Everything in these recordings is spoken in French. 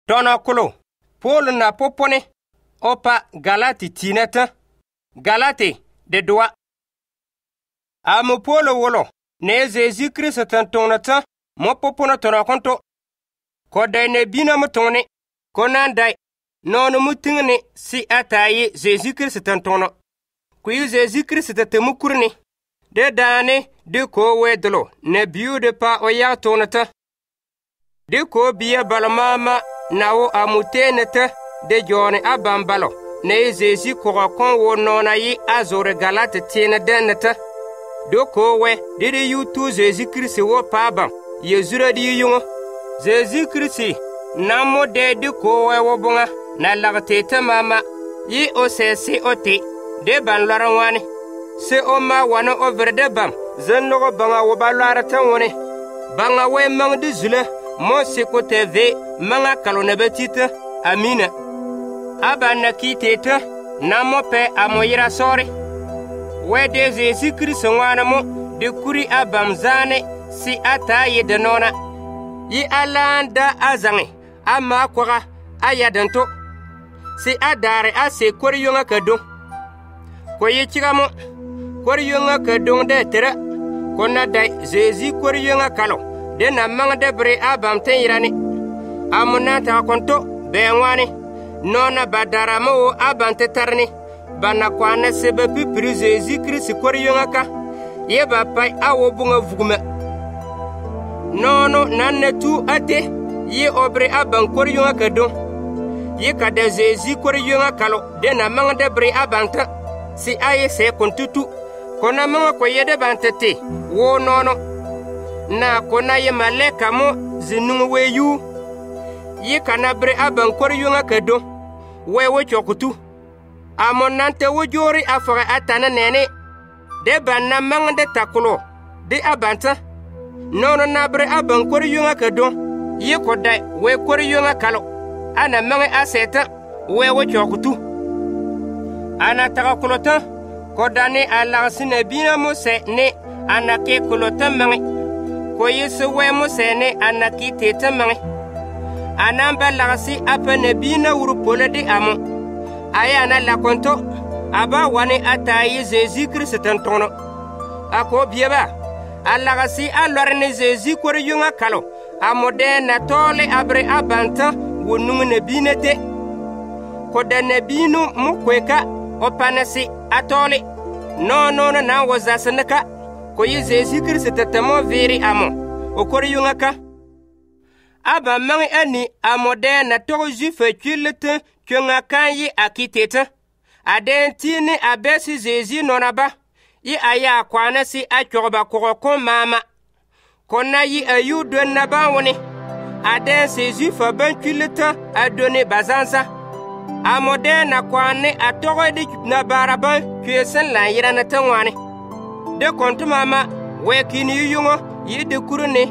Tono kulo, Paul na popone, opa Galati tineta, Galati de doa. Amu Paul wolo, ne Jésus Christ tantonata, mo popona tono konto. Ko dai ne bina mutone, ko nan dai, nono mutingni si ataye Jésus Christ tantono. Kui Jésus Christ te mukurni, de dane de ko wedlo, ne biu de pa oya tonata. De ko biya balmama nawo amuteneta de jone abambalo ne Jésus ko kon wo nona yi azore Galate tiene deneta. Do ko we de yutu Jésus Christ wo paba yezura di yungo. Jésus Christ namo de ko we wo bunga na lagte mama yi o se oti de ban larawani se o ma wana over de bam zanno banga wo balara tanwone banga we mang de zule mo se ko tv manga kalona betita amina abana kiteta namo pe amoyira sori we de Jésus Christ wana mo de kuri abamzane si ataye de nona yi alanda azange ama kwara ayadanto si adare ase koriyonga kado ko yichigamo koriyonga kado de tere ko na dai Jésus koriyonga kalo de na mang de bre abam tenirani amuna ta konto benwani nona badara mo abante tarni bana kwana sebe pipri Jésus Christ koriyonga ka ye ba pai awo bunga vuguma nono nanne tu ate ye obre aban koriyonga kado ye kada Jésus koriyonga kalo de na mang de bre abanta si aye se kontutu kona manga ko yede bantete wo nono na kona ye maleka mo zinungu weyu ye kana bre aban koriyonga kado wewo chokutu amonante wojori afara atana nene de banna manga de takulo de abanta nono na bre aban koriyonga kado ye kodai we koriyonga kalo ana manga aseta wewo chokutu ana takakulota kodane alansine bina mose ne anake kulota mangi ko yesu we mose ne anaki tete mangi anamba lagasi apane bina urupole di amo aya na lakonto aba wani atayi Jésus Christ tantono ako bieba alagasi alorne Jésus koriyonga kalo amode na tole abre abanta wonungu ne binete kodane binu mukweka opanasi atole no na wazasanaka ko yi Jésus Christ tatamo veri amo okoriyunga ka aba mangi ani amode na to jufe kilete kyonga kanyi akiteta adentini abesi Jésus nonaba yi aya kwanasi achoba kokon mama konna yi ayudo naba woni aden Jésus fa ban kilete adone bazanza amode na kwane atogo de na baraba kyesen la yira na tanwane de kontu mama we kini yungo yi de kurune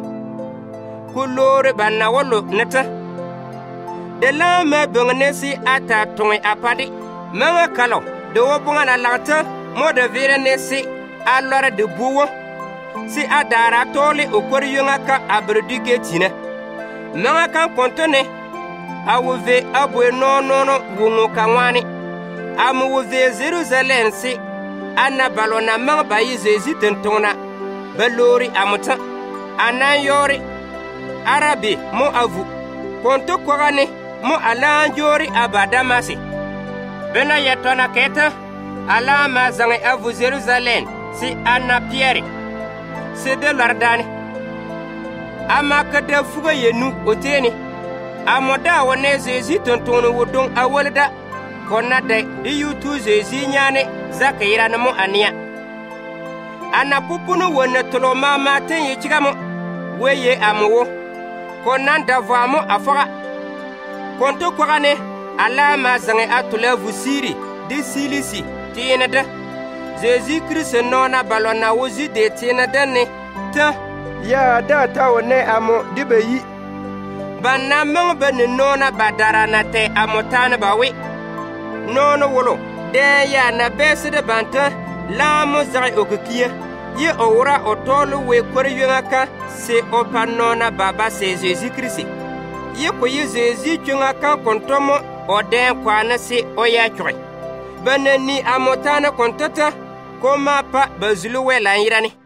kulore banna wolo nata de la me bongnesi ata tongi apadi manga kalo de wobunga na lata mode vire nesi alora de buwo si adara tole okoriyunga ka abrudige tina manga kan kontone awuve abwe no wungu kangwani amuwuve Jerusalem si anna balona mang bayi Jésus tentona balori amuta anayori arabi mo avu konto kwagane mo alanjori abadamasi bena yatona keta alama zange avu Jerusalem si anna Pierre si de lardani ama kada fuga yenu oteni amoda wone Jésus tontono wodon awolda konna de yutu Jésus nyane zakira namo ania ana pupuno wona tolo mama ten yichigamo weye amwo konna davamo afara konto kwagane alama zange atula vusiri de silisi tinada Jésus Christ nona balona wozi de tinada ne ta ya data wone amo dibeyi banna mang bani nona badara na te amotana bawi nono wolo de ya na besi de banta la mo zai okukia ye owra otolo we koriyanga ka se opanona baba se Jésus Christ yi ko yi zezi chunga kan kontomo o den kwana si o ya choi banani amotana kontata ko ma pa bazulu wela yirani